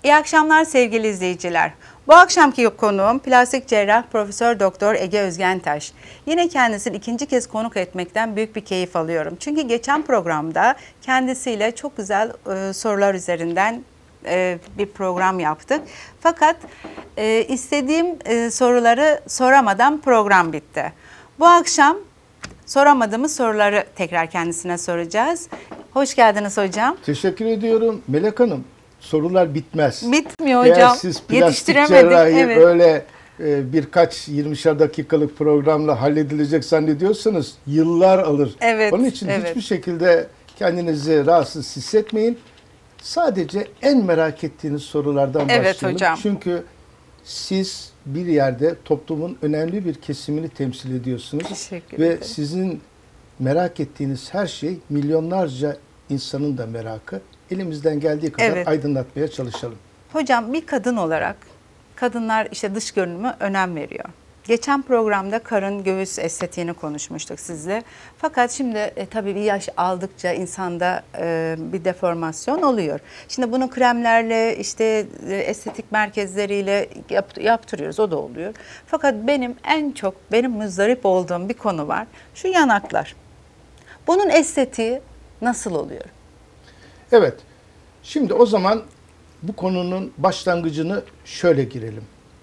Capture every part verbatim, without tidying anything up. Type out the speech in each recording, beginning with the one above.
İyi akşamlar sevgili izleyiciler. Bu akşamki konuğum plastik cerrah Profesör Doktor Ege Özgentaş. Yine kendisini ikinci kez konuk etmekten büyük bir keyif alıyorum. Çünkü geçen programda kendisiyle çok güzel e, sorular üzerinden e, bir program yaptık. Fakat e, istediğim e, soruları soramadan program bitti. Bu akşam soramadığımız soruları tekrar kendisine soracağız. Hoş geldiniz hocam. Teşekkür ediyorum Melek Hanım. Sorular bitmez. Bitmiyor hocam. Eğer siz plastik cerrahi evet. öyle e, birkaç yirmişer dakikalık programla halledilecek zannediyorsanız yıllar alır. Evet, Onun için evet. hiçbir şekilde kendinizi rahatsız hissetmeyin. Sadece en merak ettiğiniz sorulardan evet, başlayalım. Hocam. Çünkü siz bir yerde toplumun önemli bir kesimini temsil ediyorsunuz. Teşekkür Ve ederim. sizin merak ettiğiniz her şey milyonlarca insanın da merakı. Elimizden geldiği kadar evet. aydınlatmaya çalışalım. Hocam bir kadın olarak kadınlar işte dış görünüme önem veriyor. Geçen programda karın göğüs estetiğini konuşmuştuk sizle. Fakat şimdi e, tabii bir yaş aldıkça insanda e, bir deformasyon oluyor. Şimdi bunu kremlerle işte e, estetik merkezleriyle yap, yaptırıyoruz, o da oluyor. Fakat benim en çok benim muzdarip olduğum bir konu var. Şu yanaklar. Bunun estetiği nasıl oluyor? Evet. Şimdi o zaman bu konunun başlangıcını şöyle girelim.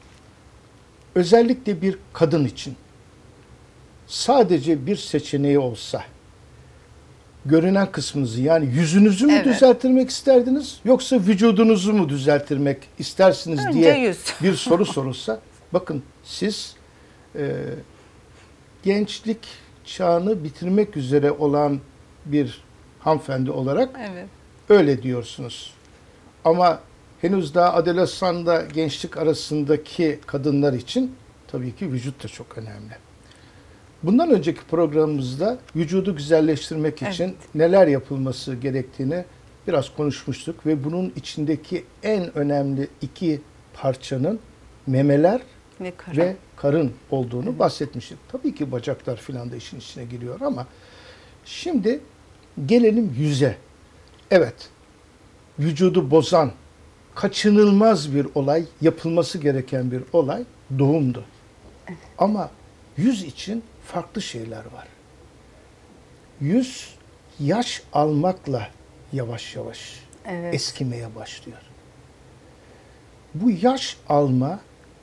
Özellikle bir kadın için sadece bir seçeneği olsa görünen kısmınızı yani yüzünüzü mü evet. düzelttirmek isterdiniz yoksa vücudunuzu mu düzelttirmek istersiniz Önce diye yüz. bir soru sorulsa bakın siz e, gençlik çağını bitirmek üzere olan bir hanımefendi olarak evet. öyle diyorsunuz. Ama henüz daha adolesanla gençlik arasındaki kadınlar için tabii ki vücut da çok önemli. Bundan önceki programımızda vücudu güzelleştirmek için evet. neler yapılması gerektiğini biraz konuşmuştuk ve bunun içindeki en önemli iki parçanın memeler ve karın, ve karın olduğunu evet. bahsetmiştik. Tabii ki bacaklar filan da işin içine giriyor ama şimdi gelelim yüze. Evet, vücudu bozan, kaçınılmaz bir olay, yapılması gereken bir olay doğumdu. Evet. Ama yüz için farklı şeyler var. Yüz yaş almakla yavaş yavaş evet. eskimeye başlıyor. Bu yaş almaya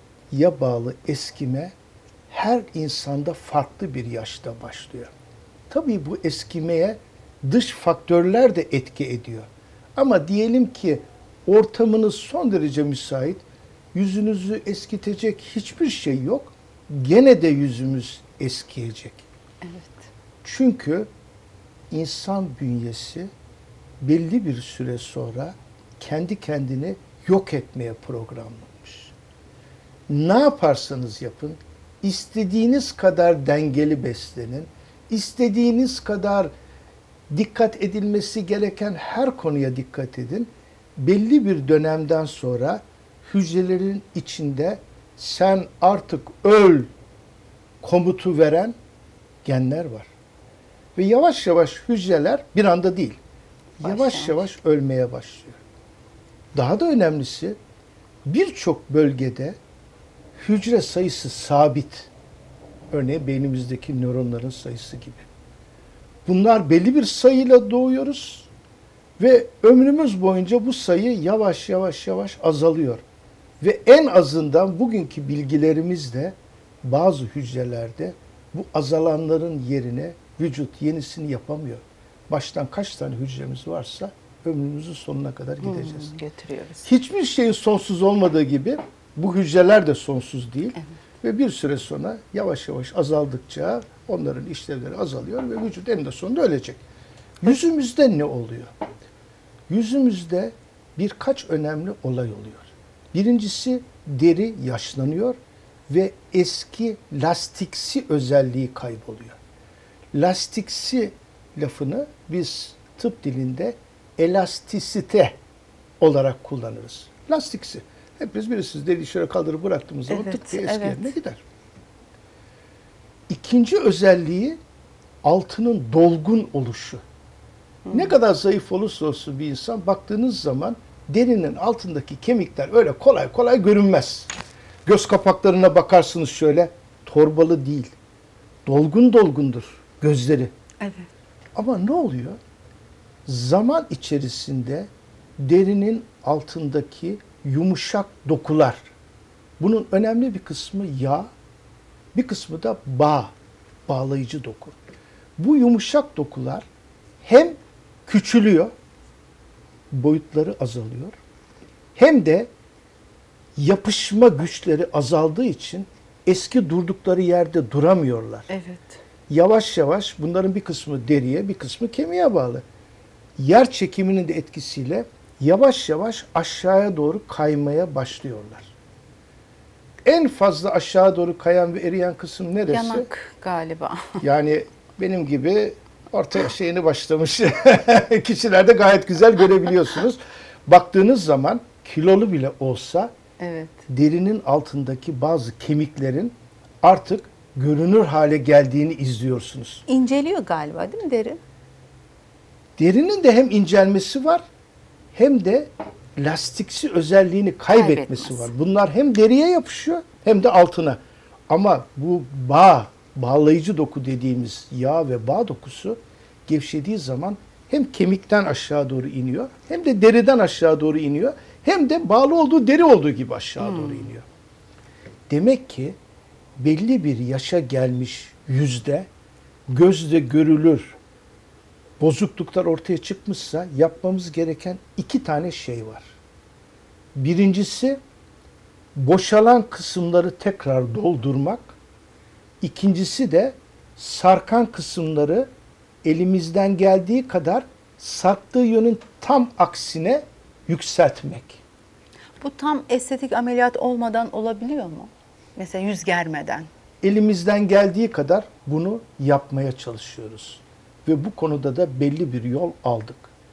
bağlı eskime her insanda farklı bir yaşta başlıyor. Tabii bu eskimeye dış faktörler de etki ediyor. Ama diyelim ki ortamınız son derece müsait, yüzünüzü eskitecek hiçbir şey yok, gene de yüzümüz eskiyecek. Evet. Çünkü insan bünyesi belli bir süre sonra kendi kendini yok etmeye programlanmış. Ne yaparsanız yapın, istediğiniz kadar dengeli beslenin, istediğiniz kadar dikkat edilmesi gereken her konuya dikkat edin. Belli bir dönemden sonra hücrelerin içinde sen artık öl komutu veren genler var. Ve yavaş yavaş hücreler bir anda değil, yavaş yavaş, yavaş ölmeye başlıyor. Daha da önemlisi birçok bölgede hücre sayısı sabit. Örneğin beynimizdeki nöronların sayısı gibi. Bunlar belli bir sayıyla doğuyoruz ve ömrümüz boyunca bu sayı yavaş yavaş yavaş azalıyor. Ve en azından bugünkü bilgilerimizle bazı hücrelerde bu azalanların yerine vücut yenisini yapamıyor. Baştan kaç tane hücremiz varsa ömrümüzün sonuna kadar gideceğiz. Hmm, götürüyoruz. Hiçbir şeyin sonsuz olmadığı gibi bu hücreler de sonsuz değil. Evet. Ve bir süre sonra yavaş yavaş azaldıkça onların işlevleri azalıyor ve vücut eninde sonunda ölecek. Yüzümüzde ne oluyor? Yüzümüzde birkaç önemli olay oluyor. Birincisi deri yaşlanıyor ve eski lastiksi özelliği kayboluyor. Lastiksi lafını biz tıp dilinde elastisite olarak kullanırız. Lastiksi. Hepiniz bilirsiniz, deriyi şöyle kaldırıp bıraktığımız zaman evet, tık diye eski evet. yerine gider. İkinci özelliği altının dolgun oluşu. Hmm. Ne kadar zayıf olursa olsun bir insan baktığınız zaman derinin altındaki kemikler öyle kolay kolay görünmez. Göz kapaklarına bakarsınız şöyle, torbalı değil. Dolgun dolgundur gözleri. Evet. Ama ne oluyor? Zaman içerisinde derinin altındaki yumuşak dokular, bunun önemli bir kısmı yağ, bir kısmı da bağ, bağlayıcı doku. Bu yumuşak dokular hem küçülüyor, boyutları azalıyor, hem de yapışma güçleri azaldığı için eski durdukları yerde duramıyorlar. Evet. Yavaş yavaş bunların bir kısmı deriye, bir kısmı kemiğe bağlı. Yer çekiminin de etkisiyle yavaş yavaş aşağıya doğru kaymaya başlıyorlar. En fazla aşağı doğru kayan ve eriyen kısım neresi? Yanak galiba. Yani benim gibi orta şeyini başlamış kişilerde gayet güzel görebiliyorsunuz. Baktığınız zaman kilolu bile olsa Evet. derinin altındaki bazı kemiklerin artık görünür hale geldiğini izliyorsunuz. İnceliyor galiba değil mi deri? Derinin de hem incelmesi var hem de lastiksi özelliğini kaybetmesi Kaybetmez. var. Bunlar hem deriye yapışıyor hem de altına. Ama bu bağ, bağlayıcı doku dediğimiz yağ ve bağ dokusu gevşediği zaman hem kemikten aşağı doğru iniyor, hem de deriden aşağı doğru iniyor, hem de bağlı olduğu deri olduğu gibi aşağı doğru iniyor. Demek ki belli bir yaşa gelmiş yüzde gözle görülür bozukluklar ortaya çıkmışsa yapmamız gereken iki tane şey var. Birincisi boşalan kısımları tekrar doldurmak. İkincisi de sarkan kısımları elimizden geldiği kadar sarktığı yönün tam aksine yükseltmek. Bu tam estetik ameliyat olmadan olabiliyor mu? Mesela yüz germeden. Elimizden geldiği kadar bunu yapmaya çalışıyoruz. Ve bu konuda da belli bir yol aldık.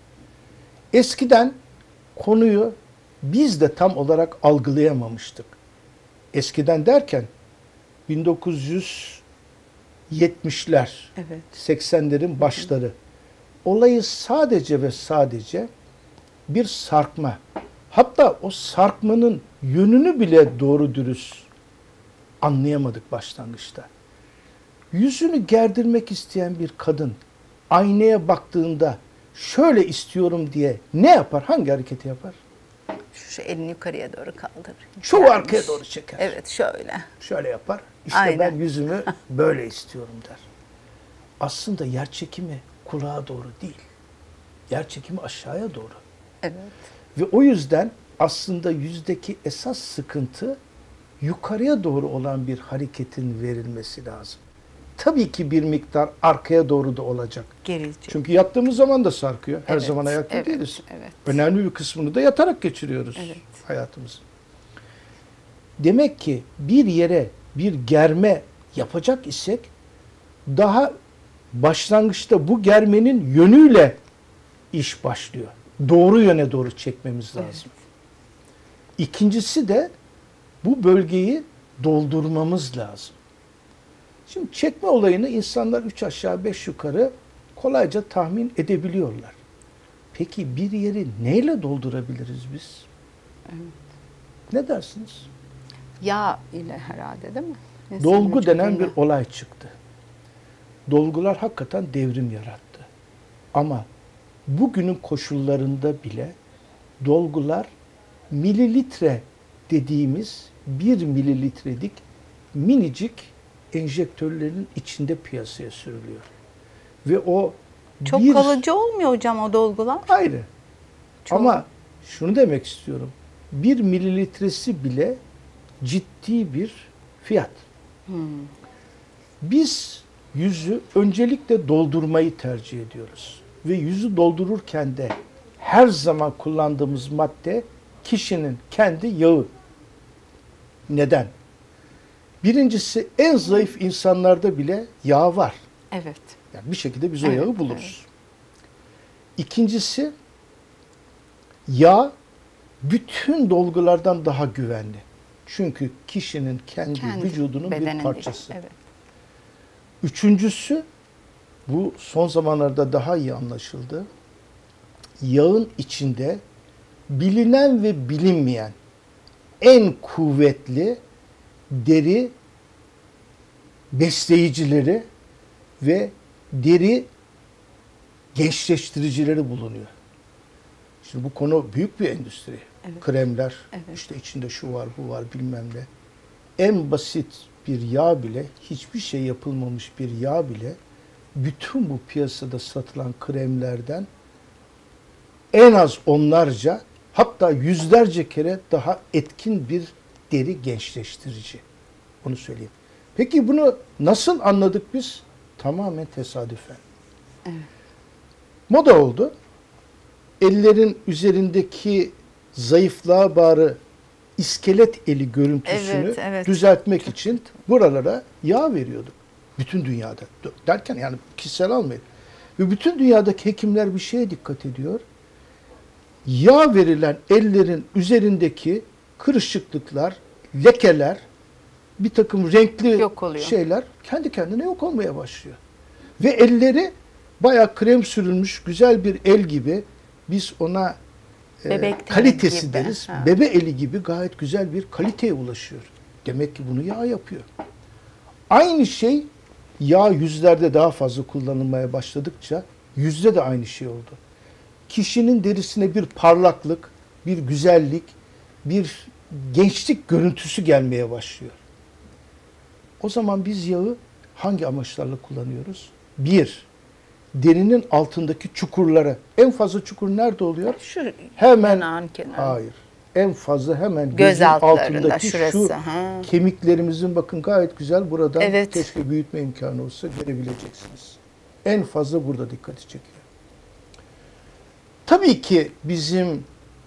Eskiden konuyu biz de tam olarak algılayamamıştık. Eskiden derken bin dokuz yüz yetmişler, Evet. seksenlerin başları. Olayı sadece ve sadece bir sarkma. Hatta o sarkmanın yönünü bile doğru dürüst anlayamadık başlangıçta. Yüzünü gerdirmek isteyen bir kadın aynaya baktığında şöyle istiyorum diye ne yapar? Hangi hareketi yapar? Şu elini yukarıya doğru kaldırır. Çoğu Gelmiş. arkaya doğru çeker. Evet şöyle. Şöyle yapar. İşte Aynen. ben yüzümü böyle istiyorum der. Aslında yer çekimi kulağa doğru değil. Yer çekimi aşağıya doğru. Evet. Ve o yüzden aslında yüzdeki esas sıkıntı yukarıya doğru olan bir hareketin verilmesi lazım. Tabii ki bir miktar arkaya doğru da olacak. Gerici. Çünkü yattığımız zaman da sarkıyor. Her Evet, zaman ayakta evet, değiliz. evet. Önemli bir kısmını da yatarak geçiriyoruz Evet. hayatımızı. Demek ki bir yere bir germe yapacak isek daha başlangıçta bu germenin yönüyle iş başlıyor. Doğru yöne doğru çekmemiz lazım. Evet. İkincisi de bu bölgeyi doldurmamız lazım. Şimdi çekme olayını insanlar üç aşağı beş yukarı kolayca tahmin edebiliyorlar. Peki bir yeri neyle doldurabiliriz biz? Evet. Ne dersiniz? Yağ ile herhalde değil mi? Mesela Dolgu denen vücudunda. bir olay çıktı. Dolgular hakikaten devrim yarattı. Ama bugünün koşullarında bile dolgular mililitre dediğimiz bir mililitrelik minicik enjektörlerin içinde piyasaya sürülüyor. Ve o Çok bir kalıcı olmuyor hocam o dolgular. ayrı. Çok. Ama şunu demek istiyorum. Bir mililitresi bile ciddi bir fiyat. Hmm. Biz yüzü öncelikle doldurmayı tercih ediyoruz. Ve yüzü doldururken de her zaman kullandığımız madde kişinin kendi yağı. Neden? Birincisi en zayıf insanlarda bile yağ var. Evet. Yani bir şekilde biz o Evet, yağı buluruz. İkincisi yağ bütün dolgulardan daha güvenli. Çünkü kişinin kendi, Kendi vücudunun bir bedenindeki, parçası. Evet. Üçüncüsü, bu son zamanlarda daha iyi anlaşıldı. Yağın içinde bilinen ve bilinmeyen en kuvvetli deri besleyicileri ve deri gençleştiricileri bulunuyor. Şimdi bu konu büyük bir endüstri. Evet. Kremler, Evet. işte içinde şu var, bu var, bilmem ne. En basit bir yağ bile, hiçbir şey yapılmamış bir yağ bile, bütün bu piyasada satılan kremlerden en az onlarca, hatta yüzlerce kere daha etkin bir deri gençleştirici. Onu söyleyeyim. Peki bunu nasıl anladık biz? Tamamen tesadüfen. Evet. Moda oldu. Ellerin üzerindeki zayıflığa bağlı iskelet eli görüntüsünü Evet, evet. düzeltmek için buralara yağ veriyorduk. Bütün dünyada. Derken yani kişisel almayın. Ve bütün dünyadaki hekimler bir şeye dikkat ediyor. Yağ verilen ellerin üzerindeki kırışıklıklar, lekeler, bir takım renkli Yok oluyor. şeyler kendi kendine yok olmaya başlıyor. Ve elleri bayağı krem sürülmüş güzel bir el gibi, biz ona e, Bebek kalitesi gibi. deriz. Ha. Bebe eli gibi gayet güzel bir kaliteye ulaşıyor. Demek ki bunu yağ yapıyor. Aynı şey yağ yüzlerde daha fazla kullanılmaya başladıkça yüzde de aynı şey oldu. Kişinin derisine bir parlaklık, bir güzellik, bir gençlik görüntüsü gelmeye başlıyor. O zaman biz yağı hangi amaçlarla kullanıyoruz? Bir, derinin altındaki çukurları. En fazla çukur nerede oluyor? Şu Hemen, yanağın kenarı. hayır. En fazla hemen Göz gözün altlarında, altındaki şurası, şu ha. kemiklerimizin, bakın gayet güzel buradan, Evet. keşke büyütme imkanı olsa görebileceksiniz. En fazla burada dikkati çekiyor. Tabii ki bizim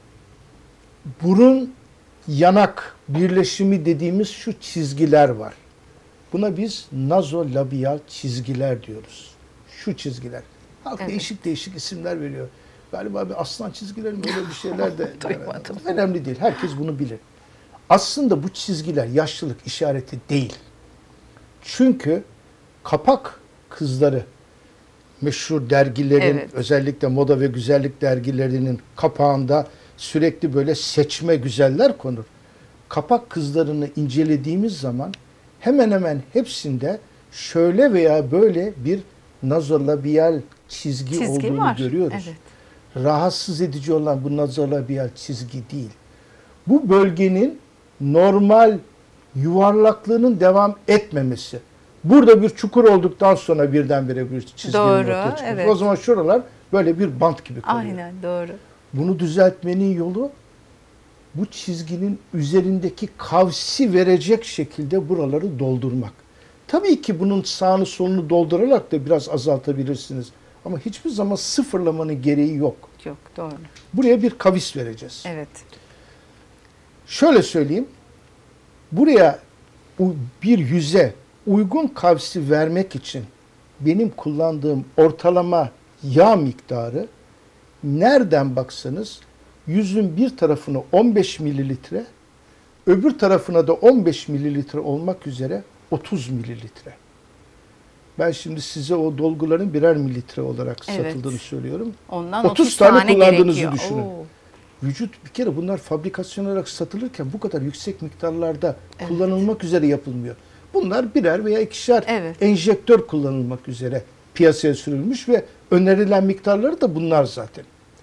burun yanak birleşimi dediğimiz şu çizgiler var. Buna biz nazolabiyal çizgiler diyoruz. Şu çizgiler. Halk Evet. değişik değişik isimler veriyor. Galiba bir aslan çizgileri mi, öyle bir şeyler de. Duymadım. Önemli değil. Herkes bunu bilir. Aslında bu çizgiler yaşlılık işareti değil. Çünkü kapak kızları, meşhur dergilerin, Evet. özellikle moda ve güzellik dergilerinin kapağında sürekli böyle seçme güzeller konur. Kapak kızlarını incelediğimiz zaman hemen hemen hepsinde şöyle veya böyle bir nazolabiyal çizgi, Çizgi olduğunu var. görüyoruz. Evet. Rahatsız edici olan bu nazolabiyal çizgi değil. Bu bölgenin normal yuvarlaklığının devam etmemesi. Burada bir çukur olduktan sonra birdenbire bir çizginin Doğru, ortaya çıkması. evet. O zaman şuralar böyle bir bant gibi kalıyor. Aynen doğru. Bunu düzeltmenin yolu bu çizginin üzerindeki kavsi verecek şekilde buraları doldurmak. Tabii ki bunun sağını solunu doldurarak da biraz azaltabilirsiniz. Ama hiçbir zaman sıfırlamanın gereği yok. Yok doğru. Buraya bir kavis vereceğiz. Evet. Şöyle söyleyeyim. Buraya u- bir yüze uygun kavsi vermek için benim kullandığım ortalama yağ miktarı, nereden baksanız yüzün bir tarafına on beş mililitre, öbür tarafına da on beş mililitre olmak üzere otuz mililitre. Ben şimdi size o dolguların birer mililitre olarak Evet. satıldığını söylüyorum. Ondan otuz otuz tane tane kullandığınızı gerekiyor. düşünün. Oo. Vücut bir kere bunlar fabrikasyon olarak satılırken bu kadar yüksek miktarlarda kullanılmak üzere yapılmıyor. Bunlar birer veya ikişer Evet. enjektör kullanılmak üzere piyasaya sürülmüş ve önerilen miktarları da bunlar zaten.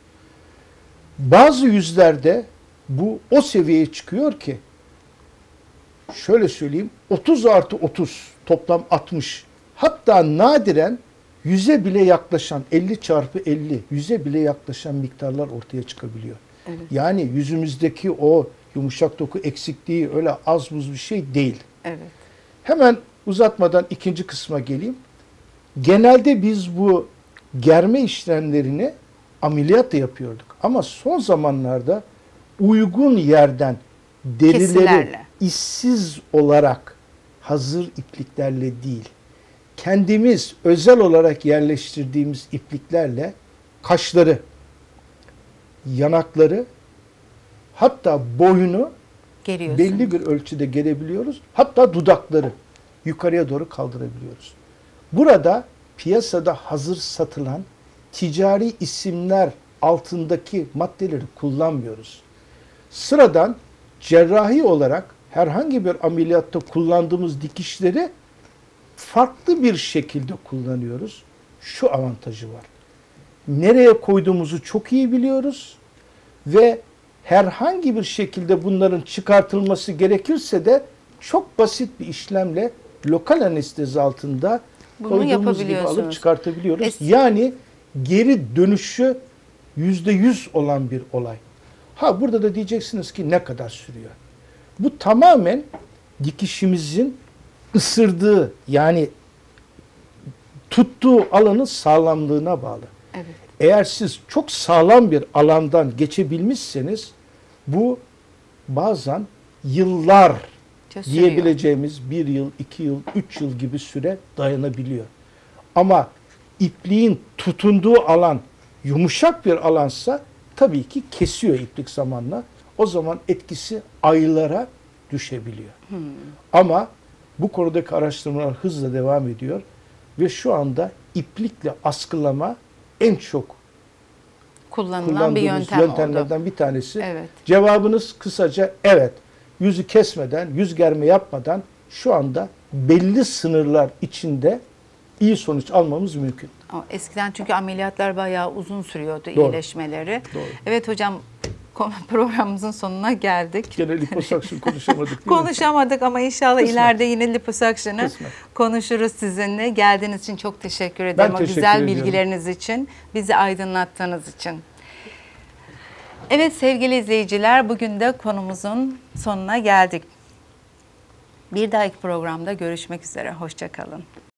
Bazı yüzlerde bu o seviyeye çıkıyor ki, şöyle söyleyeyim, otuz artı otuz toplam altmış, hatta nadiren yüze bile yaklaşan, elli çarpı elli, yüze bile yaklaşan miktarlar ortaya çıkabiliyor. Evet. Yani yüzümüzdeki o yumuşak doku eksikliği öyle az buz bir şey değil. Evet. Hemen uzatmadan ikinci kısma geleyim. Genelde biz bu germe işlemlerini ameliyatla yapıyorduk. Ama son zamanlarda uygun yerden derileri Kesilerle. işsiz olarak hazır ipliklerle değil, kendimiz özel olarak yerleştirdiğimiz ipliklerle kaşları, yanakları, hatta boyunu Geriyorsun. belli bir ölçüde gelebiliyoruz. Hatta dudakları yukarıya doğru kaldırabiliyoruz. Burada piyasada hazır satılan ticari isimler altındaki maddeleri kullanmıyoruz. Sıradan cerrahi olarak herhangi bir ameliyatta kullandığımız dikişleri farklı bir şekilde kullanıyoruz. Şu avantajı var. Nereye koyduğumuzu çok iyi biliyoruz ve herhangi bir şekilde bunların çıkartılması gerekirse de çok basit bir işlemle lokal anestezi altında Bunu koyduğumuz gibi yapabiliyorsunuz. alıp çıkartabiliyoruz. Es- Yani geri dönüşü yüzde yüz olan bir olay. Ha burada da diyeceksiniz ki ne kadar sürüyor? Bu tamamen dikişimizin ısırdığı yani tuttuğu alanın sağlamlığına bağlı. Evet. Eğer siz çok sağlam bir alandan geçebilmişseniz bu bazen yıllar Sürüyor. diyebileceğimiz bir yıl, iki yıl, üç yıl gibi süre dayanabiliyor. Ama ipliğin tutunduğu alan yumuşak bir alansa tabii ki kesiyor iplik zamanla. O zaman etkisi aylara düşebiliyor. Hmm. Ama bu konudaki araştırmalar hızla devam ediyor ve şu anda iplikle askılama en çok Kullanılan bir kullandığımız yöntem yöntemlerden oldu. bir tanesi. Evet. Cevabınız kısaca evet. Yüzü kesmeden, yüz germe yapmadan şu anda belli sınırlar içinde iyi sonuç almamız mümkün. Ama eskiden çünkü ameliyatlar bayağı uzun sürüyordu, Doğru. iyileşmeleri. Doğru. Evet hocam, ko- programımızın sonuna geldik. Gene liposuction konuşamadık değil mi? Konuşamadık ama inşallah Kısmet. ileride yine liposuction'ı Kısmet. konuşuruz sizinle. Geldiğiniz için çok teşekkür ederim. O teşekkür güzel ediyorum. bilgileriniz için, bizi aydınlattığınız için. Evet sevgili izleyiciler, bugün de konumuzun sonuna geldik. Bir dahaki programda görüşmek üzere. Hoşça kalın.